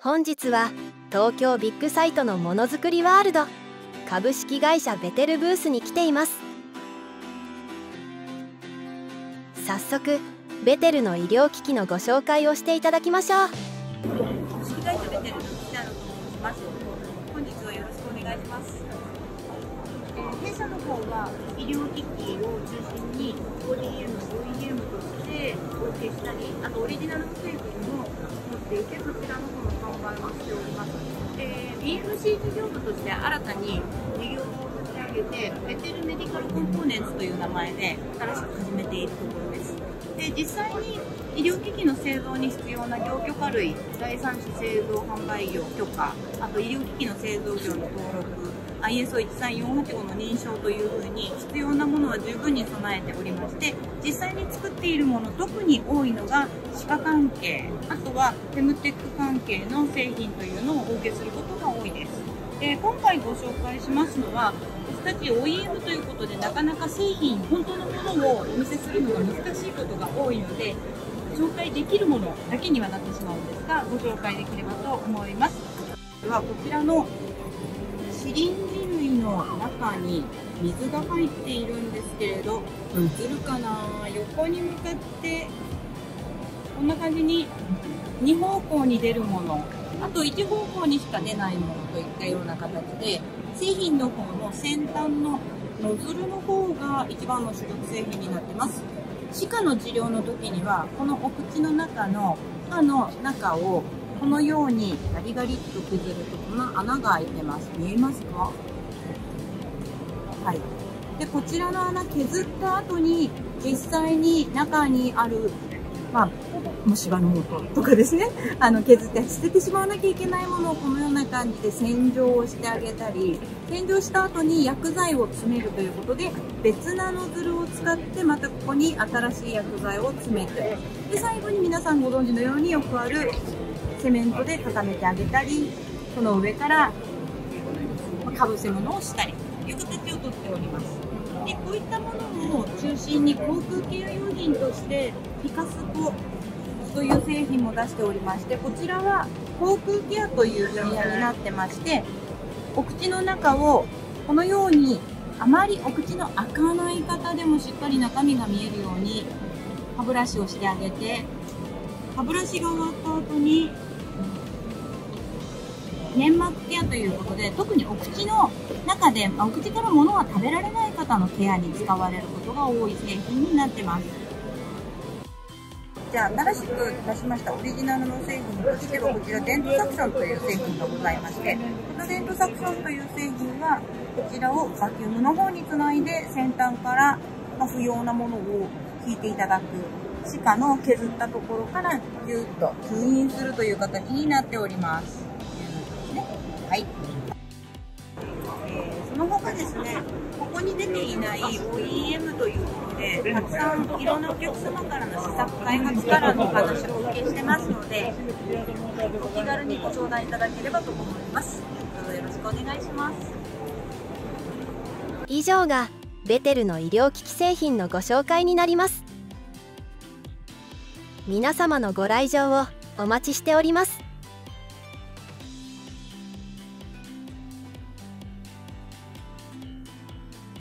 本日は東京ビッグサイトのものづくりワールド株式会社ベテルブースに来ています。早速ベテルの医療機器のご紹介をしていただきましょう。 株式会社ベテルの北野と申します。本日はよろしくお願いします。弊社の方は医療機器を中心に ODM、OEM としてお受けしたり、あとオリジナルの製品も持っていて、そちらの方の販売もしております。BMC 事業部として新たに事業を立ち上げて、ベテルメディカルコンポーネンツという名前で新しく始めているところです。で、実際に医療機器の製造に必要な業許可類、第三種製造販売業許可、あと医療機器の製造業の登録、ISO13485 の認証というふうに必要なものは十分に備えておりまして、実際に作っているもの、特に多いのが歯科関係、あとはフェムテック関係の製品というのをお受けすることが多いです。今回ご紹介しますのは、私たち OEM ということでなかなか製品、本当のものをお見せするのが難しいことが多いので、紹介できるものだけにはなってしまうんですが、ご紹介できればと思います。ではこちらのシリンジ類の中に水が入っているんですけれど、映るかな、横に向かってこんな感じに2方向に出るもの、あと1方向にしか出ないものといったような形で、製品の方の先端のノズルの方が一番の主力製品になってます。歯科の治療の時にはこのお口の中の歯の中をこのようにガリガリっと削るとこの穴が開いてます。見えますか？はい。で、こちらの穴削った後に実際に中にある虫歯の元とかですね、削って捨ててしまわなきゃいけないものをこのような感じで洗浄をしてあげたり、洗浄した後に薬剤を詰めるということで、別なノズルを使ってまたここに新しい薬剤を詰めて、で最後に皆さんご存知のようによくあるセメントで固めてあげたり、その上からかぶせ物をしたりという形をとっております。で、こういったものを中心に航空ケア用品としてピカスコという製品も出しておりまして、こちらは航空ケアという分野になってまして、お口の中をこのようにあまりお口の開かない方でもしっかり中身が見えるように歯ブラシをしてあげて、歯ブラシが終わった後に粘膜ケアということで、特にお口の中でお口から物は食べられない方のケアに使われることが多い製品になってます。じゃあ新しく出しましたオリジナルの製品としては、こちらデントサクションという製品がございまして、このデントサクションという製品はこちらをバキュームの方につないで先端から不要なものを引いていただく、歯科の削ったところからギュッと吸引するという形になっております。はい。その他ですね、ここに出ていない OEM ということで、たくさんいろんなお客様からの試作開発からのお話をお受けしてますので、お気軽にご相談いただければと思います。どうぞよろしくお願いします。 以上がベテルの医療機器製品のご紹介になります。皆様のご来場をお待ちしております。